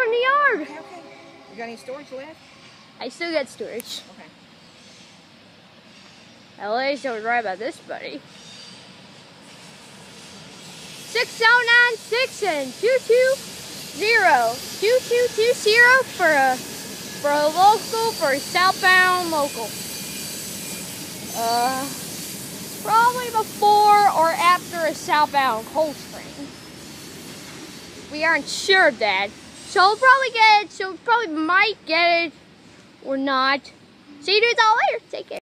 in the yard. Okay, okay. You got any storage left? I still got storage. Okay. At least I was right about this, buddy. 6096 and 220-2220 for a local, for a southbound local. Probably before or after a southbound Cold Spring. We aren't sure of that. She'll probably get it. She'll probably might get it or not. See you dudes all later. Take care.